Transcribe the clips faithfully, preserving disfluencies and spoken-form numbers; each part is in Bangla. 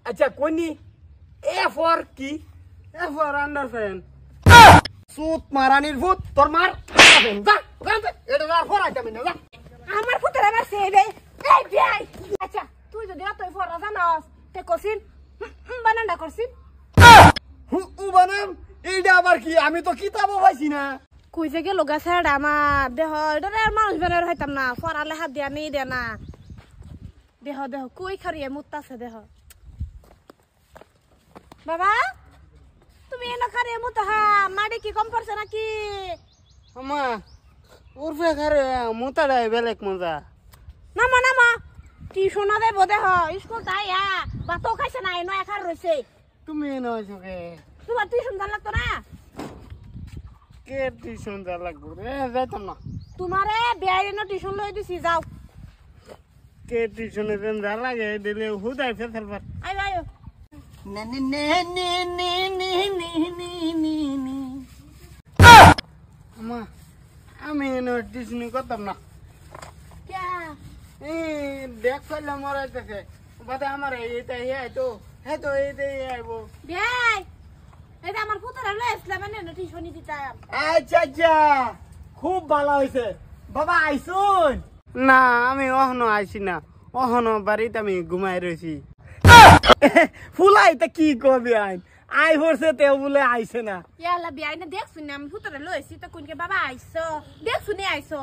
আচ্ছা কোনি এ ফর কি এ ফর আন্ডারফ্যান সুত মারানির ভূত তোর মার যা যা এটা আর ফর আইতাম না যা আমার ফুটের আমার সেবে এই ভাই আচ্ছা তুই যদি অতই ফরা জানাস তে কসিন বানানটা করছিস হু উ বানাম এইটা আবার কি আমি তো কিতাবও পাইছি না কই যে গেল গাছের আমার দেহ এটা আর মানুষ বেনার হইতাম না ফরালে হাত দিয়া নেই দে না দেহ দেহ কই খারিয়ে মুতাছে দেহ বাবা তুমি এনে খারিয়ে মুতা হা মাড়ি কি কম পড়ছে নাকি আমা উরফে খারে মুতাড়াই বেলেক মজা নামা নামা টিউশন দেব দেহ স্কুল তাই আ বাতো খাইছে না এনো একার রইছে তুমি নইছো কে তোমার টিউশন জান লাগতো না কে টিউশন যা লাগবো রে যাইতাম না তোমারে বেআইন টিউশন লই দিছি যাও কে টিউশনে দেন যা লাগে দিলে হুদাই ফেল পার আইও আইও নে নে নে নে নে নে নে নে নে আমা আমি এনো টিউশন করতাম না কে এই দেখ ফেললাম মরাইতেছে বাদে আমার এইটা এই তো হ্যাঁ তো এইটাই আইবো বেআই এটা আমার পুত্র লই আসলা মানে টিউশনি দিতাম আচ্ছা আচ্ছা খুব ভালো হয়েছে বাবা আইসুন না আমি অহনো আইছি না অহনো বাড়িতে আমি ঘুমাই রয়েছি ফুলাইতে কি করবি আইন আই হরছে তে বলে আইছে না ইয়ালা বেআই না দেখ শুনি আমি পুত্র লই আসি তো কোনকে বাবা আইছো দেখ শুনি আইছো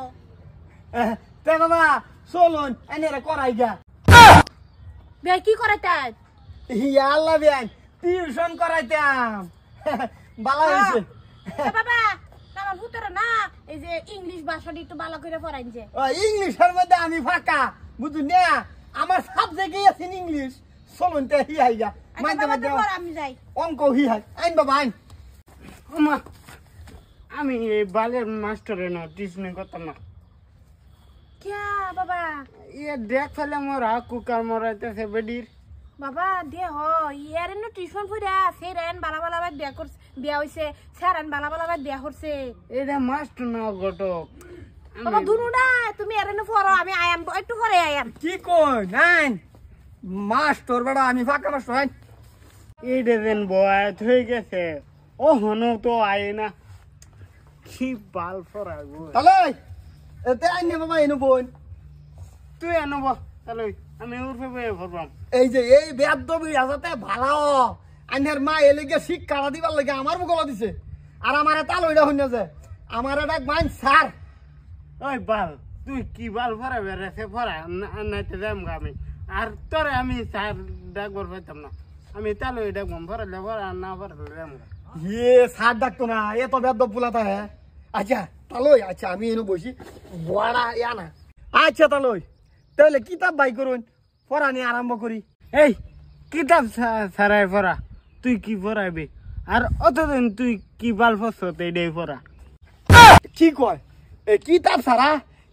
তে বাবা চলুন এনেরা করাই গা বেআই কি করাইতাই ইয়াল্লা বিয়ান টিউশন করাইতাম ভালো হয়েছে বাবা আমার পুত্র না এই যে ইংলিশ ভাষাটা একটু ভালো করে পড়াইন যে ইংলিশের মধ্যে আমি ফাঁকা বুঝুন না আমার সাবজেক্টই আছে ইংলিশ চলুন তে হি আই গা মাইতে মাইতে আমি যাই অঙ্ক হি হাই আইন বাবা আইন আমা আমি এই বালের মাস্টারে না টিউশন করতাম না ক্যা বাবা ইয়ে দেখ ফেলে মোরা কুকার মরাইতেছে বেডির বাবা দে হ ইয়ার এনে টিউশন ফুরা ফেরেন বালা বালা বাদ বিয়া করছে বিয়া হইছে ছাড়ান বালা বালা বাদ বিয়া করছে এটা মাস্টার না ঘটক বাবা দুনুডা তুমি এর এনে পড়ো আমি আয়াম একটু পরে আয়াম কি কই নাই মাস্টার বড় আমি ফাঁকা মাস্টার আইন এইটা দেন বয়াত হয়ে গেছে ও হনো তো আয় না কি বাল ফরাগো তাহলে এতে আইনে বাবা এনো বোন তুই এনো বা তাহলে আমি উরফে বয়ে ভরবাম এই যে এই বেদবি আসাতে ভালো আইনের মা এলিগে শিক্ষা দিবার লাগে আমার গলা দিছে আর আমারে তাল ওইটা হইনা যে আমারে ডাক মান স্যার ওই বাল তুই কি বাল ফরা বেরেছে ফরা নাইতে যাম আমি আর তোরে আমি স্যার ডাকবার পাইতাম না আমি তাল ওই ডাকবাম ফরালে ফরা না ফরালে যাম ইয়ে স্যার ডাকতো না এ তো বেদব বুলাতা হ্যাঁ আচ্ছা তালই আচ্ছা আমি এনে বসি বড়া ইয়া না আচ্ছা তালই তাহলে কিতাব বাই করুন পড়া নিয়ে আরম্ভ করি এই কিতাব ছাড়াই পড়া তুই কি পড়াইবি আর অতদিন তুই কি বাল ফসত এইটাই পড়া কি কয় এ কিতাব ছাড়া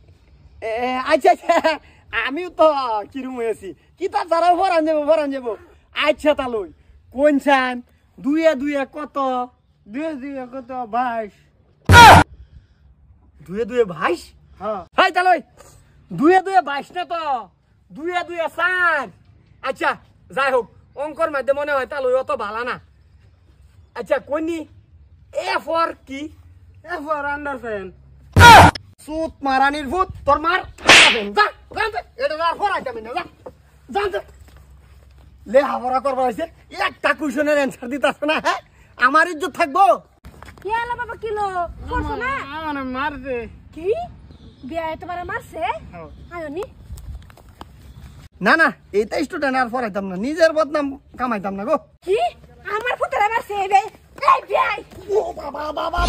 আচ্ছা আচ্ছা আমিও তো কিরম হয়েছি কিতাব ছাড়াও পড়ান যাবো পড়ান যাবো আচ্ছা তালই কোন চান দুয়ে দুয়ে কত দুয়ে দুয়ে কত বাইশ দুয়ে দুয়ে বাইশ হ্যাঁ তালই দুয়ে দুয়ে বাইশ না তো দুয়ে দুয়ে চার আচ্ছা যাই হোক অঙ্কর মধ্যে মনে হয় তাহলে অত ভালো না আচ্ছা কোনি এ ফর কি এ ফর আন্ডারফ্যান সুত মারানির ভূত তোর মার যা যা এটা আর ফর আইতাম না যা যা লে হাবরা করবা হইছে একটা কোশ্চেনের অ্যানসার দিতাছ না হ্যাঁ আমার ইজ্জত থাকবো ইয়ালা বাবা কিলো করছো না আমার মারছে কি বিয়া তোমারে মারছে আয়োনি না না এইটা স্টুডেন্ট আর পড়াইতাম না নিজের বদনাম কামাইতাম না গো কি আমার পুত্র মারছে বে এই বিয়াই ও বাবা বাবা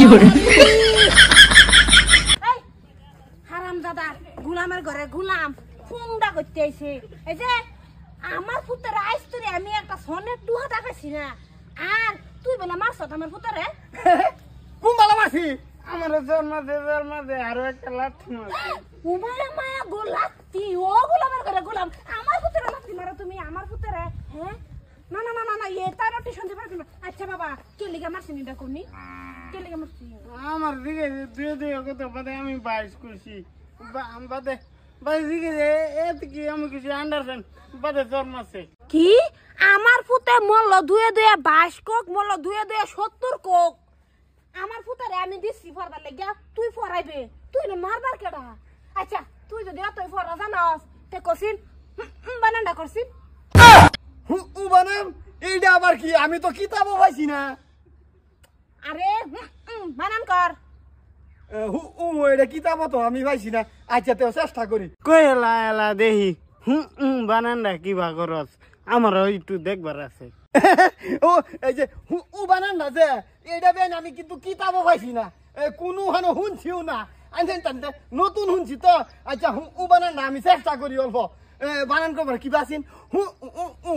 এই হারাম দাদা গোলামের ঘরে গোলাম ফুংডা করতে আইছে এই যে আমার পুত্র আইছ তুই আমি একটা সোনের দুহা দেখাইছি না আর তুই বলে মারছ আমার পুত্রে কোন বালা মারছি আমার জন্ম দে জন্ম দে আরো একটা লাঠি মারছি উমায়া মায়া গোলাতি ও গোলামের ঘরে গোলাম আমার পুত্র লাঠি মারো তুমি আমার পুত্রে হ্যাঁ না না না না না এটা রটি শুনতে পারছি না আচ্ছা বাবা কে লিগা মারছিস এটা কোনি কে লিগা মারছিস আমার দিকে দুই দুই কত বাদে আমি বাইশ করছি বাদে বাইশ দিকে এত কি আমি কিছু আন্ডারস্ট্যান্ড বাদে জন্ম আছে কি আমার মল্ল দুয়ে দুয়ে বাইশ কোক মল্ল দুয়ে দুয়ে সত্তর কোক আমার ফুতারে আমি দিচ্ছি ফরবার লেগে তুই ফরাইবে তুই না মারবার কেডা আচ্ছা তুই যদি এতই ফরা জানাস তে কসিন বানানটা করছিস হু উ বানাম এইটা আবার কি আমি তো কিতাবও পাইছি না আরে বানান কর হু উ এটা কিতাবও তো আমি পাইছি না আচ্ছা তেও চেষ্টা করি কই এলা এলা দেখি হুম হুম বানানটা কি বা করস আমারও একটু দেখবার আছে ও এই যে হু উ বানান না যে এইটা বেন আমি কিন্তু কিতাবও পাইছি না এ, কোনো হানো শুনছিও না আনছেন টানতে নতুন শুনছি তো আচ্ছা হু উ বানান না আমি চেষ্টা করি অল্প এ, বানান করবার কি বাসিন হু উ উ উ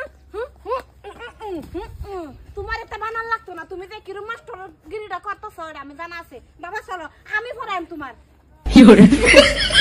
তোমার এটা বানান লাগতো না তুমি যে কিরম মাস্টার গিরিটা করতেছ আমি জানা আছে বাবা চলো আমি ফরাইম তোমার